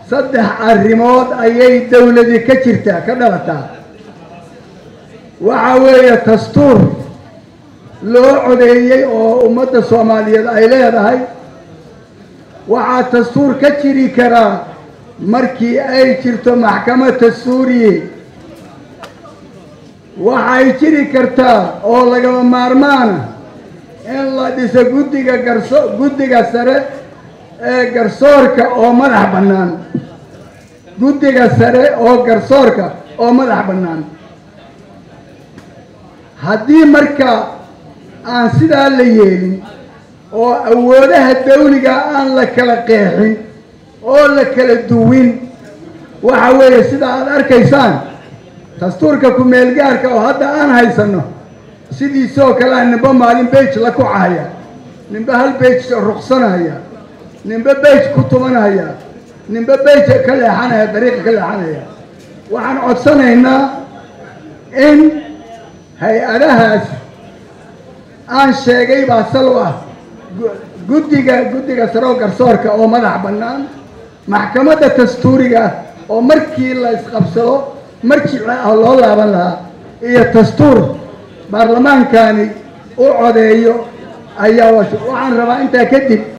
صدح الريموت أي دولة دي كتيرتا كدلتا وعوية تستور لو عديي أو أمة الصومالية أي لهذا هاي وعا تستور كتيري كرا مركي أي ترتو محكمة السورية وعا تيري كرتا أو لقوا مارمانا إلا ديسا قدقا سرة قرصورك أو مدح بنان قدقا سرة أو قرصورك أو مدح بنان هدي مركا aan sidaa la yeelin oo awoodaha dawliga aan la kala qeexin oo la kala duwin waxa weeye sida aad arkaysaan dastuurka ku meel gaarka oo hadda aan haysano sidiisoo kale ninba maalin page la ku caaya ninba hal page ruqsanaya ninba page ku tumanaya ninba page ka leexanaya dariiq ka leexanaya waxaan codsanaynaa in hay-adahaas aan sheegay baa salo ah guddiga saro garsoorka oo madax bannaan maxkamadda dastuuriga oo markii la isqabsado markii loo laaban lahaa iyo dastuur baarlamaankani u codeeyo ayaa waxaan rabaa intaa kadib